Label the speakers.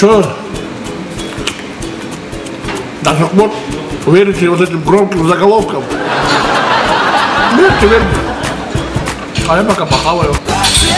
Speaker 1: Чё? Даже вот верите вот этим громким заголовкам? Верьте, верьте. А я пока похаваю.